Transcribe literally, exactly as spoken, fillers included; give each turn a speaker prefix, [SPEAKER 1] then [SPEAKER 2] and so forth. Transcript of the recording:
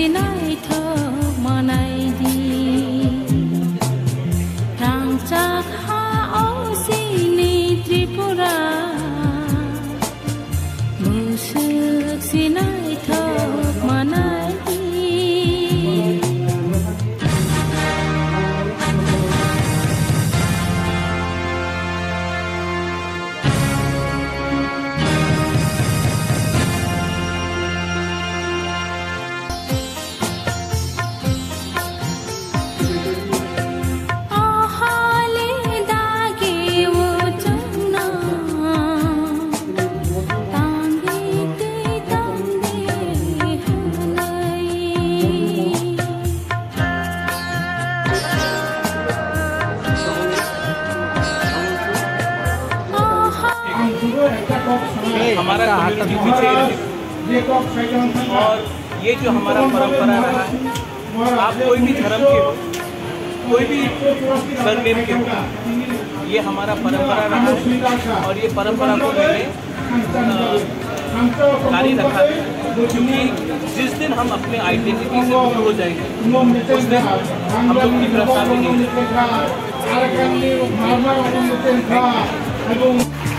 [SPEAKER 1] सिनाय थोक मनायदि रांचाक हा औसिनि त्रिपुरा मुसुक सिनाय थोक मनायदि
[SPEAKER 2] हमारा कम्युनिटी पीछे और ये जो हमारा परंपरा रहा है, आप कोई भी धर्म के हो, कोई भी सरनेम के हो, ये हमारा परंपरा रहा है और ये परंपरा को मैंने जारी रखा है, क्योंकि जिस दिन हम अपने आइडेंटिटी से दूर हो जाएंगे उस दिन हम लोग की प्रथा भी नहीं